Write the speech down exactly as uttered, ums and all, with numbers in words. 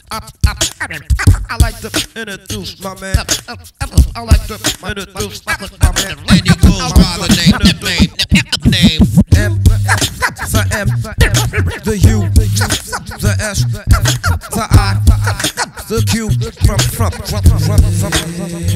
I like to introduce my man. I like to introduce my man. And he goes by the name, name, name. M, the M, the U, the S, the I, the Q, from, from, from, from, from, from.